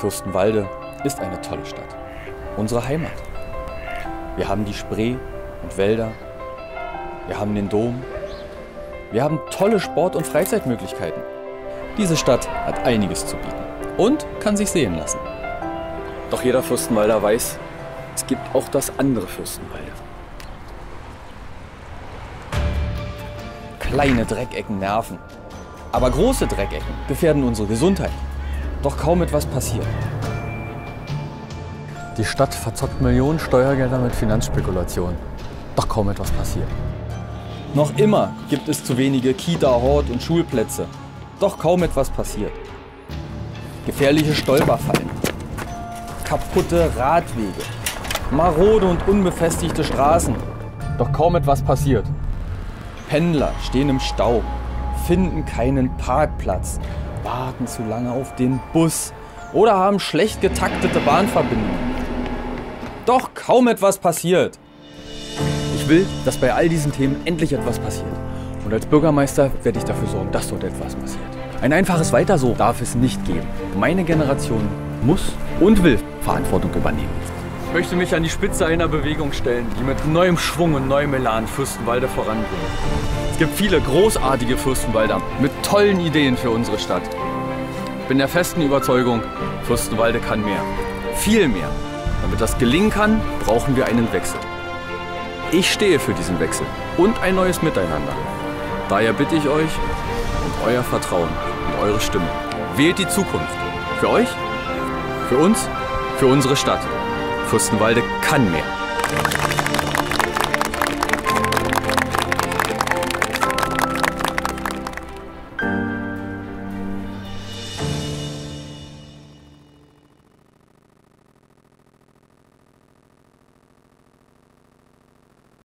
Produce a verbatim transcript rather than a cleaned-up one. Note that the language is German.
Fürstenwalde ist eine tolle Stadt. Unsere Heimat. Wir haben die Spree und Wälder. Wir haben den Dom. Wir haben tolle Sport- und Freizeitmöglichkeiten. Diese Stadt hat einiges zu bieten und kann sich sehen lassen. Doch jeder Fürstenwalder weiß, es gibt auch das andere Fürstenwalde. Kleine Dreckecken nerven, aber große Dreckecken gefährden unsere Gesundheit. Doch kaum etwas passiert. Die Stadt verzockt Millionen Steuergelder mit Finanzspekulationen. Doch kaum etwas passiert. Noch immer gibt es zu wenige Kita-, Hort- und Schulplätze. Doch kaum etwas passiert. Gefährliche Stolperfallen. Kaputte Radwege. Marode und unbefestigte Straßen. Doch kaum etwas passiert. Pendler stehen im Stau, finden keinen Parkplatz, warten zu lange auf den Bus oder haben schlecht getaktete Bahnverbindungen. Doch kaum etwas passiert. Ich will, dass bei all diesen Themen endlich etwas passiert. Und als Bürgermeister werde ich dafür sorgen, dass dort etwas passiert. Ein einfaches Weiter so darf es nicht geben. Meine Generation muss und will Verantwortung übernehmen. Ich möchte mich an die Spitze einer Bewegung stellen, die mit neuem Schwung und neuem Elan Fürstenwalde voranbringt. Es gibt viele großartige Fürstenwalder mit tollen Ideen für unsere Stadt. Ich bin der festen Überzeugung, Fürstenwalde kann mehr. Viel mehr. Damit das gelingen kann, brauchen wir einen Wechsel. Ich stehe für diesen Wechsel und ein neues Miteinander. Daher bitte ich euch um euer Vertrauen und eure Stimme. Wählt die Zukunft. Für euch, für uns, für unsere Stadt. Fürstenwalde kann mehr.